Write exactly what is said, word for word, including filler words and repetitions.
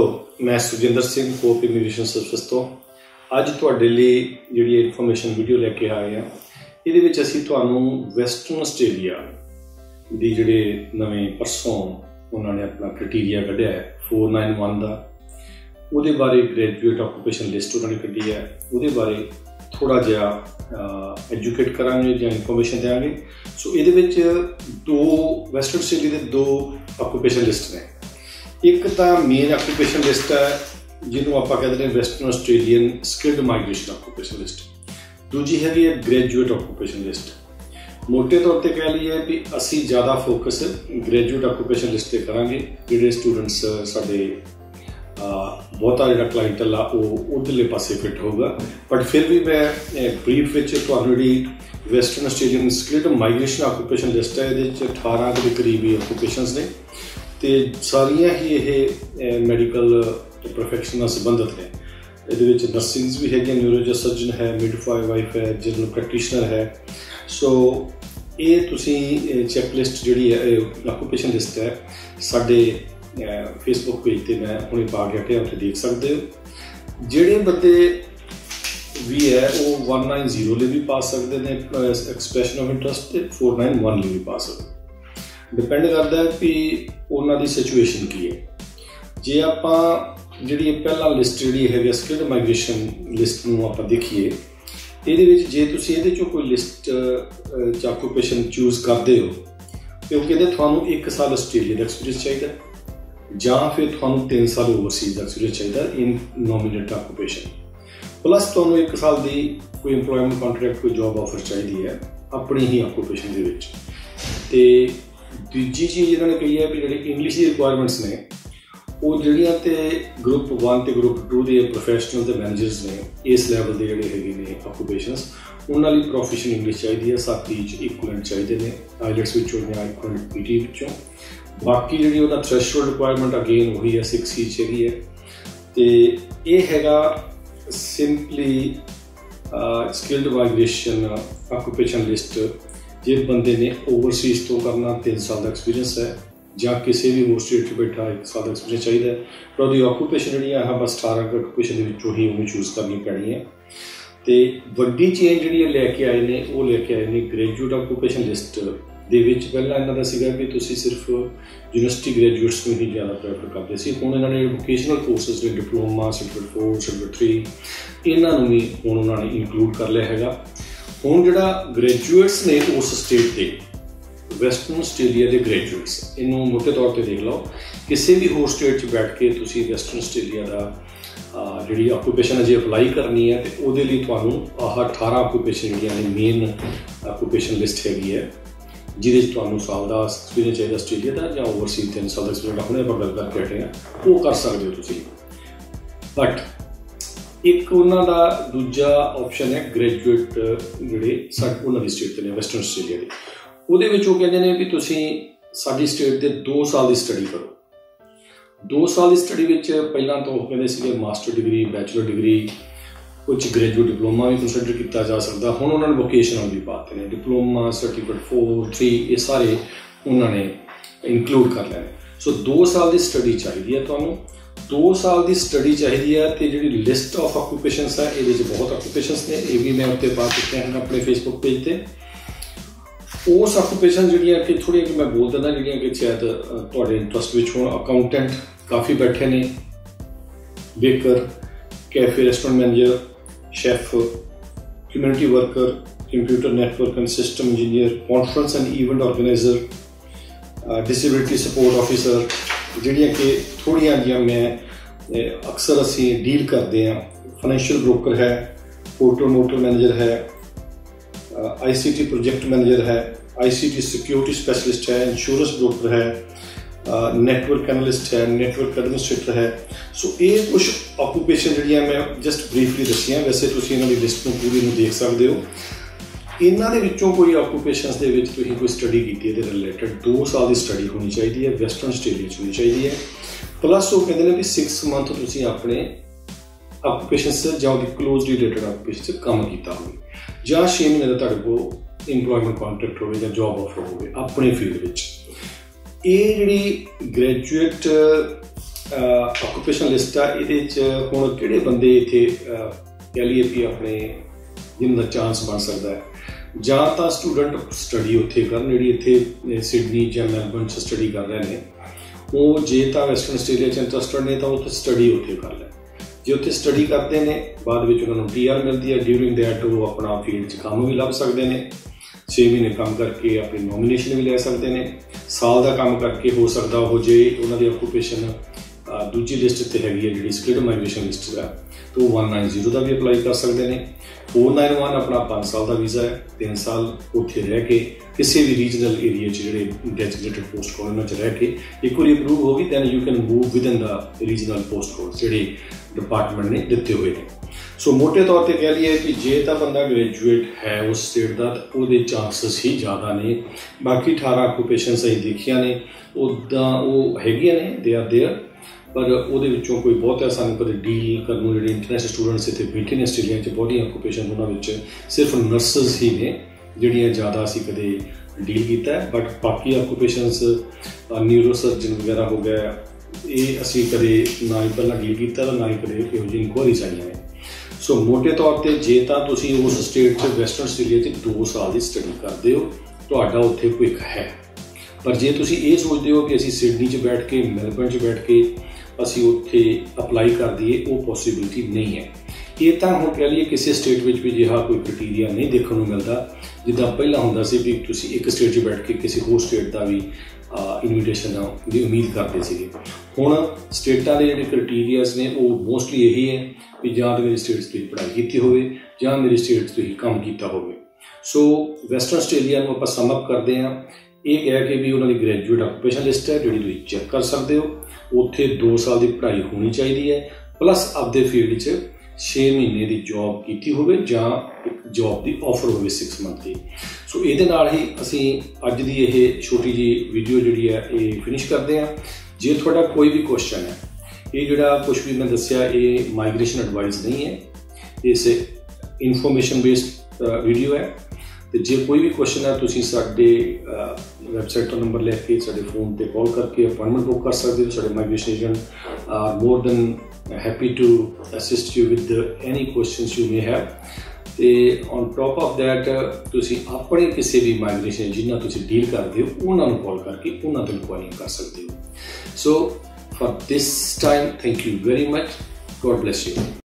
मैं Sujinder Singh hope immigration service तो अज तुहाडे लई जिहड़ी इन्फॉर्मेशन वीडियो लैके आए हैं इहदे विच असीं तुहानूं वैसटर्न आस्ट्रेलिया दी जिहड़े नवें परसों उन्होंने अपना क्राइटेरिया कढ़िया है फोर नाइन वन का उहदे बारे ग्रैजुएट ऑक्यूपेशन लिस्ट उन्होंने कढ़ी है उहदे बारे थोड़ा जिहा एजुकेट करांगे जां इन्फॉर्मेशन देंगे। सो इहदे विच दो वैसटर्न आस्ट्रेलिया के दो ऑक्यूपेशन लिस्ट ने। एक तो मेन ऑक्यूपेशन लिस्ट है जिन्होंने आप कहते हैं western Australian skilled migration occupation list, दूजी हैगी है ग्रैजुएट ऑक्यूपेशन लिस्ट। मोटे तौर पर कह लीए भी असी ज़्यादा फोकस ग्रैजुएट ऑक्यूपेशन लिस्ट पर करांगे जिहड़े स्टूडेंट्स साडे बहुता जिहड़ा क्लाइंटल आ वो उधरले पासे फिट होगा। बट फिर भी मैं ब्रीफ विच तुहानूं जिहड़ी western Australian skilled migration occupation list है ये अठारह के करीबी ऑक्यूपेशनस ने तो सारिया ही ये मैडिकल प्रोफैशन नाल संबंधित ने। ये नर्सिंग्स भी है, न्यूरोलॉजी सर्जन है, मिडवाइफ वाइफ है, जनरल प्रैक्टिशनर है। सो ये तुसी चैकलिस्ट जिहड़ी है ऑक्यूपेशन लिस्ट है साडे फेसबुक पेज पर मैं हुणे पा के हटिया उत्थे देख सकते हो। जिहड़े बंदे भी है वो वन नाइन जीरो ले भी पा सकते हैं, expression of interest four nine one ले भी पा सकते। डिपेंड करता है कि उन्होंने सिचुएशन की है। जे आप जी पहला लिस्ट जी है स्किल्ड माइग्रेशन लिस्ट में आप देखिए ये जे तुम ये कोई लिस्ट ऑक्यूपेशन चूज करते हो तो कहते थानू एक साल आस्ट्रेलिया का एक्सपीरियंस चाहिए या फिर थानू तीन साल ओवरसीज का एक्सपीरियंस चाहिए इन नॉमिनेट ऑक्यूपेशन प्लस थानू एक साल की कोई इंप्लॉयमेंट कॉन्ट्रैक्ट कोई जॉब ऑफर चाहिए है अपनी ही ऑक्यूपेशन के विच। ते दूजी चीज़ इन्होंने कही है भी जी इंग्लिश की रिक्वायरमेंट्स ने वो जड़ियाँ तो ग्रुप वन तो ग्रुप टू के प्रोफैशनल तो मैनेजर्स ने इस लैवल के जोड़े है ऑक्यूपेशनस उन्होंने प्रोफेशनल इंग्लिश चाहिए, साथी इक्वलेंट चाहिए ने आईलेट्स विचों या इक्वलेंट पीटी विचों। बाकी जी वो थ्रैशोल्ड रिक्वायरमेंट अगेन वही है सिक्स ईच हैगी है। तो ये हैगा simply skilled migration occupation list जे बंदे ने ओवरसीज तो करना तीन साल का एक्सपीरियंस है या किसी भी होम स्टेट बैठा एक साल का एक्सपीरियंस चाहिए पर वो ऑक्यूपेशन जी है बस अठारह ऑक्यूपेशन ही उन्हें चूज करनी पैनी है। तो वड्डी चेंज जी लैके आए ने वो लैके आए ने ग्रैजुएट ऑक्यूपेशन लिस्ट दे विच पहला इन्हां दा सीगा कि तुसीं सिर्फ यूनिवर्सिटी ग्रैजुएट्स में ही ज़्यादा प्रेफर करते सी। हुण इन्होंने वोकेशनल कोर्सिस ने diploma certificate four certificate three इन्हों भी हुण उन्होंने इंक्लूड कर लिया है। हुण जिहड़ा ग्रैजुएट्स ने उस स्टेट के वैसटर्न आस्ट्रेलिया के ग्रैजुएट्स इनू मोटे तौर पर देख लो किसी भी होर स्टेट बैठ के तुसीं वैसटर्न आस्ट्रेलिया का जी ऑक्यूपेशन अजे अपलाई करनी है तो वो आह अठारह ऑक्यूपेशन जी मेन ऑक्यूपेशन लिस्ट हैगी है जिद साल का एक्सपीरियंस चाहिए आस्ट्रेलिया का या ओवरसीज तीन साल का एक्सपीरियंस हमने आप गल करके हटे हैं वो कर सकते हो तुसीं। बट एक उन्होंने दूजा ऑप्शन है ग्रैजुएट जोड़े उन्होंने स्टेट के वैसटर्न आस्ट्रेलिया के ਉਹਦੇ ਵਿੱਚ ਉਹ ਕਹਿੰਦੇ ਨੇ ਵੀ ਤੁਸੀਂ ਸਾਡੀ ਸਟੇਟ ਦੇ दो ਸਾਲ ਦੀ ਸਟੱਡੀ ਕਰੋ। दो ਸਾਲ ਦੀ ਸਟੱਡੀ ਵਿੱਚ ਪਹਿਲਾਂ ਤਾਂ ਉਹ ਕਹਿੰਦੇ ਸੀਗੇ ਮਾਸਟਰ ਡਿਗਰੀ ਬੈਚਲਰ ਡਿਗਰੀ ਕੁਝ ਗ੍ਰੈਜੂਏਟ ਡਿਪਲੋਮਾ ਵੀ ਕੰਸੀਡਰ ਕੀਤਾ ਜਾ ਸਕਦਾ। ਹੁਣ ਉਹਨਾਂ ਨੇ ਵੋਕੇਸ਼ਨਲ ਵੀ ਪਾਤੇ ਨੇ डिप्लोमा सर्टिफिकेट फोर थ्री ये सारे उन्होंने इंक्लूड कर लेने। सो दो साल की स्टडी चाहिए है तुहानूं दो साल की स्टडी चाहिए है। तो जी लिस्ट ऑफ ऑक्यूपेशनस है ये बहुत ऑक्यूपेशनस ने ये भी मैं उत्ते पा चुके हैं अपने फेसबुक पेज पर। उस ऑक्यूपेशन जी कि थोड़ी कि मैं बोल देना जी कि शायद थोड़े इंटरस्ट विच हो अकाउंटेंट काफ़ी बैठे ने, baker, cafe restaurant manager, chef, community worker, computer network and system engineer, conference and event organiser, disability support officer जिहड़ियां कि थोड़ियां जिहां मैं अक्सर असी डील करते हैं। फाइनैंशियल ब्रोकर है, होटल मोटल मैनेजर है, I C T project manager है, I C T security specialist है, इंश्योरेंस ब्रोकर है, नेटवर्क एनालिस्ट है, नेटवर्क एडमिनिस्ट्रेटर है। सो ये कुछ ऑक्यूपेशन जी मैं जस्ट ब्रीफली दसियां, वैसे तुसीं इन्हां दी लिस्ट में पूरी में देख सकते हो। इन्हां दे विचों कोई ऑक्यूपेशनस दे विच तुसीं कोई स्टडी कीती है रिलेटेड दो साल की स्टडी होनी चाहिए है, वैसटर्न आस्ट्रेलिया होनी चाहिए है। प्लस वो कहते हैं भी सिक्स मंथ तुसीं अपने ऑक्यूपेशन से या क्लोजली रिलेटेड ऑक्यूपेशन से काम किया हो या छे महीने का तुहाडे कोल इंप्लॉयमेंट कॉन्ट्रैक्ट हो या जॉब ऑफर हो अपने फील्ड में। ये जी ग्रैजुएट ਆਕੂਪੇਸ਼ਨ ਲਿਸਟ ਆ, ਇਹਦੇ 'ਚ ਹੁਣ ਕਿਹੜੇ ਬੰਦੇ ਇੱਥੇ ਕਹਿ ਲਈਏ ਵੀ ਆਪਣੇ ਜਿਨ੍ਹਾਂ ਦਾ ਚਾਂਸ ਬਣ ਸਕਦਾ ਹੈ, ਜਾਂ ਤਾਂ ਸਟੂਡੈਂਟ ਸਟੱਡੀ ਉੱਥੇ ਕਰਨ ਜਿਹੜੀ ਇੱਥੇ ਸਿਡਨੀ ਜਾਂ ਮੈਲਬਰਨ 'ਚ ਸਟੱਡੀ ਕਰ ਰਹੇ ਨੇ, ਉਹ ਜੇ ਤਾਂ ਵੈਸਟਰਨ ਆਸਟ੍ਰੇਲੀਆ 'ਚ ਇੰਟਰਸਟਡ ਨੇ ਤਾਂ ਉੱਥੇ ਸਟੱਡੀ ਉੱਥੇ ਕਰ ਲੈਣ। ਜੇ ਉੱਥੇ ਸਟੱਡੀ ਕਰਦੇ ਨੇ ਬਾਅਦ ਵਿੱਚ ਉਹਨਾਂ ਨੂੰ ਟੀ ਆਰ ਮਿਲਦੀ ਹੈ, ਡਿਊਰਿੰਗ ਦੈਟ ਉਹ ਆਪਣਾ ਫੀਲਡ 'ਚ ਕੰਮ ਵੀ ਲੱਭ ਸਕਦੇ ਨੇ, ਛੇ ਮਹੀਨੇ ਕੰਮ ਕਰਕੇ ਆਪਣੀ ਨੋਮੀਨੇਸ਼ਨ ਵੀ ਲੈ ਸਕਦੇ ਨੇ। ਸਾਲ ਦਾ ਕੰਮ ਕਰਕੇ ਹੋ ਸਕਦਾ ਉਹ ਜੇ ਉਹਨਾਂ ਦੀ ਆਕੂਪੇਸ਼ਨ ਦੂਜੀ ਲਿਸਟ 'ਤੇ ਹੈਗੀ ਹੈ ਜਿਹੜੀ ਸਕਿਲਡ ਮਾਈਗ੍ਰੇਸ਼ਨ ਲਿਸਟ ਦਾ, ਤਾਂ ਉਹ ਵਨ ਨਾਈਨ ਜ਼ੀਰੋ ਦਾ ਵੀ ਅਪਲਾਈ ਕਰ ਸਕਦੇ ਨੇ। ਫੋਰ ਨਾਈਨ ਵਨ ਆਪਣਾ ਪੰਜ ਸਾਲ ਦਾ ਵੀਜ਼ਾ ਹੈ, ਤਿੰਨ ਸਾਲ ਉੱਥੇ ਰਹਿ ਕੇ ਕਿਸੇ ਵੀ ਰੀਜਨਲ ਏਰੀਆ 'ਚ ਜਿਹੜੇ ਡੈਜ਼ਿਗਨੇਟਡ ਪੋਸਟ ਕੋਡ ਉਹਨਾਂ 'ਚ ਰਹਿ ਕੇ ਇੱਕ ਵਾਰੀ ਅਪਰੂਵ ਹੋ ਗਈ, then you can move within the regional post code ਜਿਹੜੇ ਡਿਪਾਰਟਮੈਂਟ ਨੇ ਦਿੱਤੇ ਹੋਏ ਨੇ। ਸੋ ਮੋਟੇ ਤੌਰ 'ਤੇ ਕਹਿ ਲਈਏ ਕਿ ਜੇ ਤਾਂ ਬੰਦਾ ਗ੍ਰੈਜੂਏਟ ਹੈ ਉਸ ਸਟੇਟ ਦਾ ਤਾਂ ਉਹਦੇ ਚਾਂਸਸ ਹੀ ਜ਼ਿਆਦਾ ਨੇ। ਬਾਕੀ ਅਠਾਰਾਂ ਆਕੂਪੇਸ਼ਨਸ ਅਸੀਂ ਦੇਖੀਆਂ ਨੇ, ਉੱਦਾਂ ਉਹ ਹੈਗੀਆਂ ਨੇ, ਦੇ ਆਰ ਦੇਅਰ, ਪਰ ਉਹਦੇ ਵਿੱਚੋਂ ਕੋਈ ਬਹੁਤਾ ਸਾਨੂੰ ਕਦੇ ਡੀਲ ਕਰਨ ਨੂੰ ਜਿਹੜੇ ਇੰਟਰਨੈਸ਼ਨਲ ਸਟੂਡੈਂਟਸ ਇੱਥੇ ਬੈਠੇ ਨੇ ਆਸਟ੍ਰੇਲੀਆ 'ਚ ਬਹੁਤੀਆਂ ਆਕੂਪੇਸ਼ਨ ਉਹਨਾਂ ਵਿੱਚ ਸਿਰਫ ਨਰਸਿਸ ਹੀ ਨੇ ਜਿਹੜੀਆਂ ਜ਼ਿਆਦਾ ਅਸੀਂ ਕਦੇ ਡੀਲ ਕੀਤਾ ਹੈ। ਬਟ ਬਾਕੀ ਆਕੂਪੇਸ਼ਨਸ ਨਿਊਰੋ ਸਰਜਨ ਵਗੈਰਾ ਹੋ ਗਿਆ, ਇਹ ਅਸੀਂ ਕਦੇ ਨਾ ਹੀ ਪਹਿਲਾਂ ਡੀਲ ਕੀਤਾ ਤਾਂ ਨਾ ਹੀ ਕਦੇ ਇਹੋ ਜਿਹੀ ਇਨਕੁਆਇਰੀਜ਼ ਆਈਆਂ ਨੇ। ਸੋ ਮੋਟੇ ਤੌਰ 'ਤੇ ਜੇ ਤਾਂ ਤੁਸੀਂ ਉਸ ਸਟੇਟ 'ਚ ਵੈਸਟਰਨ ਆਸਟ੍ਰੇਲੀਆ 'ਚ ਦੋ ਸਾਲ ਦੀ ਸਟੱਡੀ ਕਰਦੇ ਹੋ, ਤੁਹਾਡਾ ਉੱਥੇ ਭਵਿੱਖ ਹੈ। ਪਰ ਜੇ ਤੁਸੀਂ ਇਹ ਸੋਚਦੇ ਹੋ ਕਿ ਅਸੀਂ ਸਿਡਨੀ 'ਚ ਬੈਠ ਕੇ ਮੈਲਬਰਨ 'ਚ ਬੈਠ ਕੇ ਅਸੀਂ ਉੱਥੇ ਅਪਲਾਈ ਕਰ ਦਈਏ, ਉਹ ਪੋਸੀਬਿਲਿਟੀ ਨਹੀਂ ਹੈ। ਇਹ ਤਾਂ ਹੁਣ ਕਹਿ ਲਈਏ ਕਿਸੇ ਸਟੇਟ ਵਿੱਚ ਵੀ ਅਜਿਹਾ ਕੋਈ ਕ੍ਰਾਈਟੀਰੀਆ ਨਹੀਂ ਦੇਖਣ ਨੂੰ ਮਿਲਦਾ ਜਿੱਦਾਂ ਪਹਿਲਾਂ ਹੁੰਦਾ ਸੀ ਵੀ ਤੁਸੀਂ ਇੱਕ ਸਟੇਟ 'ਚ ਬੈਠ ਕੇ ਕਿਸੇ ਹੋਰ ਸਟੇਟ ਦਾ ਵੀ ਇਨਵੀਟੇਸ਼ਨ ਦੀ ਉਮੀਦ ਕਰਦੇ ਸੀਗੇ। ਹੁਣ ਸਟੇਟਾਂ ਦੇ ਜਿਹੜੇ ਕ੍ਰਾਈਟੀਰੀਆਜ਼ ਨੇ ਉਹ ਮੋਸਟਲੀ ਇਹੀ ਹੈ ਵੀ ਜਾਂ ਤਾਂ ਮੇਰੀ ਸਟੇਟ 'ਚ ਤੁਸੀਂ ਪੜ੍ਹਾਈ ਕੀਤੀ ਹੋਵੇ ਜਾਂ ਮੇਰੀ ਸਟੇਟ 'ਚ ਤੁਸੀਂ ਕੰਮ ਕੀਤਾ ਹੋਵੇ। ਸੋ ਵੈਸਟਰਨ ਆਸਟ੍ਰੇਲੀਆ ਨੂੰ ਆਪਾਂ ਸਮ ਅਪ ਕਰਦੇ ਹਾਂ, ਇਹ ਕਹਿ ਕੇ ਵੀ ਉਹਨਾਂ ਦੀ ਗ੍ਰੈਜੂਏਟ ਆਕੂਪੇਸ਼ਨ ਲਿਸਟ ਹੈ ਜਿਹੜੀ ਤੁਸੀਂ ਚੈੱਕ ਕਰ ਸਕਦੇ ਹੋ। ਉੱਥੇ ਦੋ ਸਾਲ ਦੀ ਪੜ੍ਹਾਈ ਹੋਣੀ ਚਾਹੀਦੀ ਹੈ, ਪਲੱਸ ਆਪਦੇ ਫੀਲਡ 'ਚ ਛੇ ਮਹੀਨੇ ਦੀ ਜੋਬ ਕੀਤੀ ਹੋਵੇ ਜਾਂ ਇੱਕ ਜੋਬ ਦੀ ਆਫਰ ਹੋਵੇ ਸਿਕਸ ਮੰਥ ਦੀ। ਸੋ ਇਹਦੇ ਨਾਲ ਹੀ ਅਸੀਂ ਅੱਜ ਦੀ ਇਹ ਛੋਟੀ ਜਿਹੀ ਵੀਡੀਓ ਜਿਹੜੀ ਹੈ ਇਹ ਫਿਨਿਸ਼ ਕਰਦੇ ਹਾਂ। ਜੇ ਤੁਹਾਡਾ ਕੋਈ ਵੀ ਕੁਐਸਚਨ ਹੈ, ਇਹ ਜਿਹੜਾ ਕੁਛ ਵੀ ਮੈਂ ਦੱਸਿਆ ਇਹ ਮਾਈਗ੍ਰੇਸ਼ਨ ਐਡਵਾਈਸ ਨਹੀਂ ਹੈ, ਇਸ ਇਨਫੋਰਮੇਸ਼ਨ ਬੇਸਡ ਵੀਡੀਓ ਹੈ। ਤੇ ਜੇ ਕੋਈ ਵੀ ਕੁਐਸਚਨ ਹੈ ਤੁਸੀਂ ਸਾਡੇ ਵੈਬਸਾਈਟ ਤੋਂ ਨੰਬਰ ਲੈ ਕੇ ਸਾਡੇ ਫੋਨ 'ਤੇ ਕਾਲ ਕਰਕੇ ਅਪਾਇੰਟਮੈਂਟ ਬੁੱਕ ਕਰ ਸਕਦੇ ਹੋ। ਸਾਡੇ migration agent are more than happy to assist you with any questions you may have. ਤੇ ਔਨ ਟੌਪ ਆਫ ਦੈਟ ਤੁਸੀਂ ਆਪਣੇ ਕਿਸੇ ਵੀ ਮਾਈਗ੍ਰੇਸ਼ਨ ਜਿਨ੍ਹਾਂ ਤੁਸੀਂ ਡੀਲ ਕਰਦੇ ਹੋ ਉਹਨਾਂ ਨੂੰ ਕਾਲ ਕਰਕੇ ਉਹਨਾਂ ਤੋਂ ਇਨਕੁਆਇਰੀ ਕਰ ਸਕਦੇ ਹੋ। So for this time thank you very much. God bless you.